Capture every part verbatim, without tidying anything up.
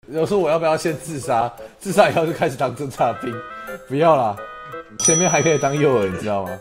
有时候我要不要先自杀？自杀以后就开始当侦察兵？不要啦，前面还可以当诱饵，你知道吗？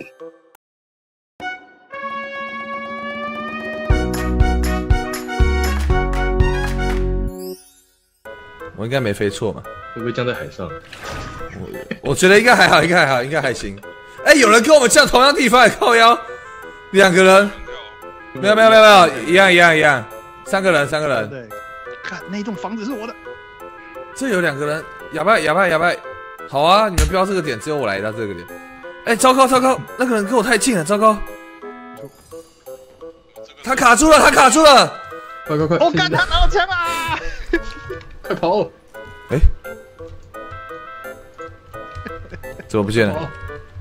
我应该没飞错嘛？ 会不会降在海上？ 我我觉得应该还好，应该还好，应该还行。哎、欸，有人跟我们降同样地方，靠腰，两个人，没有没有没有没有，一样一样一样，三个人三个人。 对，看那一栋房子是我的。 这有两个人，哑巴哑巴哑巴，好啊，你们标这个点，只有我来到这个点。哎、欸，糟糕糟糕，那个人跟我太近了，糟糕。他卡住了，他卡住了， 快快快！ 我干他拿到枪啦！ 快跑！ 哎、欸，怎么不见了？ 哇，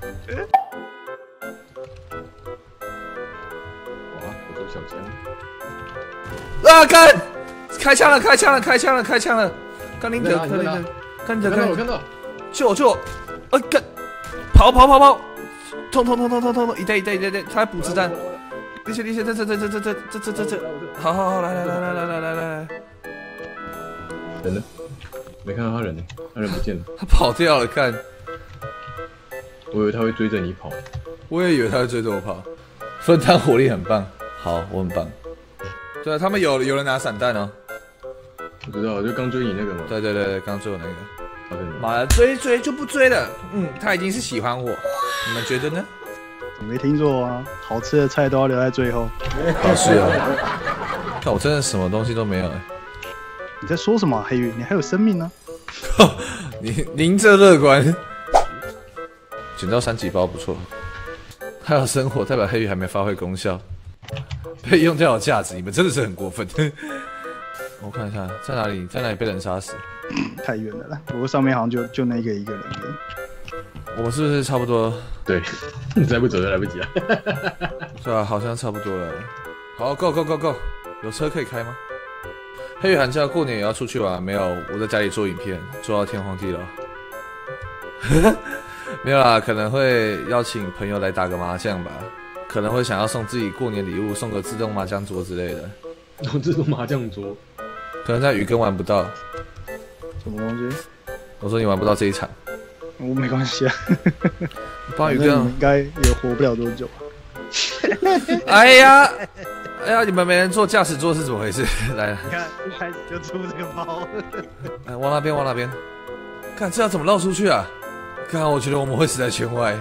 我走小枪。 啊！干！开枪了！开枪了！开枪了！开枪了！干林德，干林德，干林德， 看到我看到！ 救我救我！啊！干！跑跑跑跑！痛痛痛痛痛痛痛！一袋一袋一袋一袋！他还补子弹！立起立起！这这这这这这这这这这！好好好！来来来来来来来来！ 人呢？没看到他人呢，他人不见了。 他跑掉了，看。 我以为他会追着你跑。 我也以为他会追着我跑。分摊火力很棒，好，我很棒。对啊，他们有有人拿散弹哦。 不知道，就刚追你那个嘛。 对对对对，刚追我那个。 好的。 妈的，追追就不追了。嗯，他已经是喜欢我，你们觉得呢？ 我没听说啊，好吃的菜都要留在最后。 老师啊，看我真的什么东西都没有哎。 你在说什么、啊，黑羽？你还有生命呢、 啊？您您这乐观。捡到三级包不错，还有生活，代表黑羽还没发挥功效，被用掉有价值，你们真的是很过分。我看一下在哪里，在哪里被人杀死？ 太远了啦，不过上面好像就就那个一个人而已。 我们是不是差不多？ 对，你再不走就来不及了。 对啊，好像差不多了。好 ，Go Go Go Go， 有车可以开吗？黑羽寒假过年也要出去玩？没有，我在家里做影片，做到天荒地老。没有啦，可能会邀请朋友来打个麻将吧，可能会想要送自己过年礼物，送个自动麻将桌之类的。 哦，自动麻将桌， 可能在雨根玩不到。 什么东西？ 我说你玩不到这一场。 我没关系啊。 帮雨根应该也活不了多久啊。 哎呀，哎呀，你们没人坐驾驶座是怎么回事？来， 你看一开始就出这个包。 哎，往那边，往那边。看这要怎么绕出去啊？看，我觉得我们会死在圈外。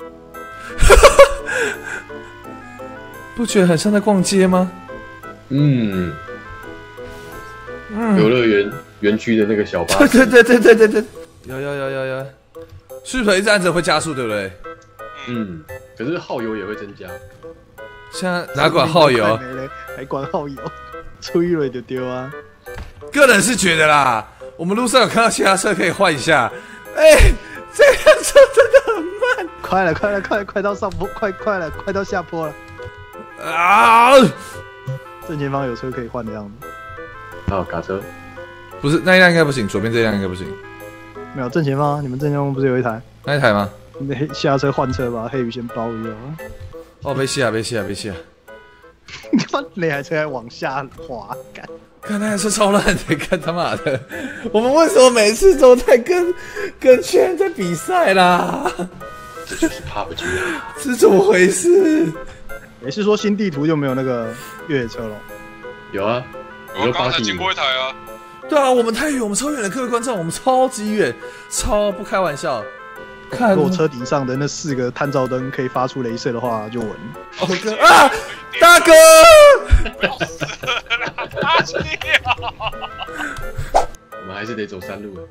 不觉得很像在逛街吗？ 嗯， 嗯， 游乐园园区的那个小巴士。 对对对对对对，有有有有有，是不是一直按着会加速，对不对？ 嗯，可是耗油也会增加。 现在哪管耗油？ 还管耗油？吹了就丢啊！ 个人是觉得啦，我们路上有看到其他车可以换一下。哎、欸，这辆车真的很慢。 快了，快了，快了，快到上坡，快快了，快到下坡了。 啊！ 正前方有车可以换的样子。 好，卡车。 不是，那一辆应该不行，左边这一辆应该不行。 没有正前方，你们正前方不是有一台？ 那一台吗？ 你下车换车把黑羽先包一下。 哦，别吸啊，别吸啊，别吸啊！ 你妈那台车还往下滑，干！ 看那台车超烂的，看他妈的！我们为什么每次都在跟跟圈在比赛啦？ 这就是怕不进来， 是怎么回事？ 也是说新地图就没有那个越野车了？ 有啊， 我们刚才经过一台啊。 对啊，我们太远，我们超远的，各位观众，我们超级远，超不开玩笑。看， 如果车顶上的那四个探照灯可以发出雷射的话，就稳。 哦哥啊，大哥！ 不要死了，大气啊！ 我们还是得走山路。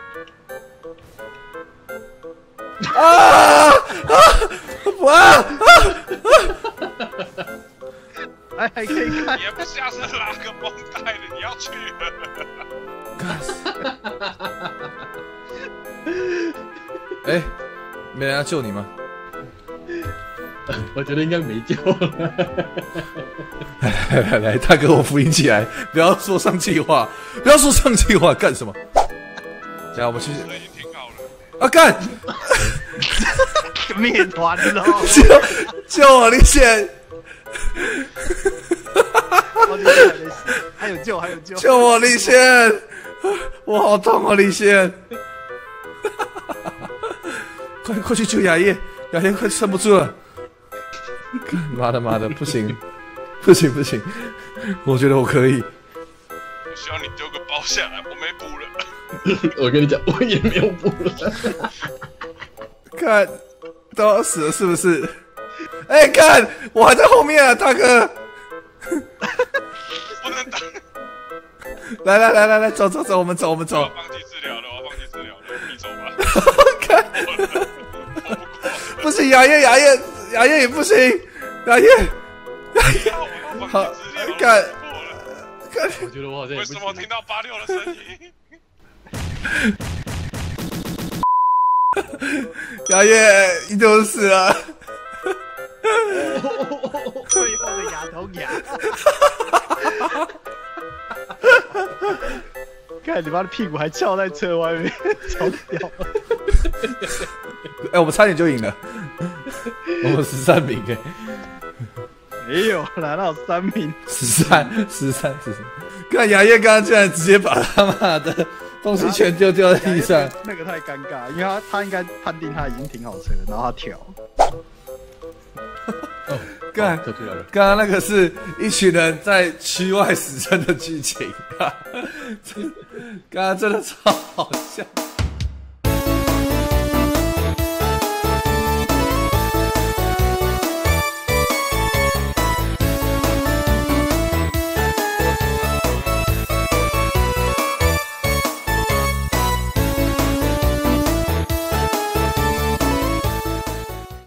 啊啊啊啊！ 还还可以看， 也不下次拉个绷带的，你要去了。 哎、欸，没人要救你吗？ 我觉得应该没救了。 来来来来，大哥，我扶你起来，不要说上气话，不要说上气话，干什么？来，我们去。 已经挺好了。 啊，干！ 灭团了！ 救救我，李显！ 还有救，还有救！ 救我，李显！ 我好痛哦，李现！快快去救雅叶，雅叶快撑不住了！妈的妈的，不行，不行不行，我觉得我可以。 我需要你丢个包下来，我没补了。 我跟你讲，我也没有补了。 看，都要死了是不是？哎、欸，看，我还在后面啊，大哥！ 不能打。 来来来来来，走走走，我们走我们走。 我要放弃治疗了，我要放弃治疗了，你走吧。 看，不行，雅叶雅叶雅叶也不行，雅叶雅叶，好，看看， 我觉得我好像也不行。 为什么听到八六的声音？ 雅叶，你怎么死了？ 最后的牙痛牙。看你妈的屁股还翘在车外面，超屌！ 哎、欸，我们差点就赢了，我们十三名哎， 没有，拿到三名， 十三十三十三。看雅叶刚刚竟然直接把他妈的东西全丢掉在地上， 那个太尴尬，因为他他应该判定他已经停好车，然后他跳。 哦， 干， 跳出来了。 刚刚那个是一群人在区外死撑的剧情，刚刚真的超好笑。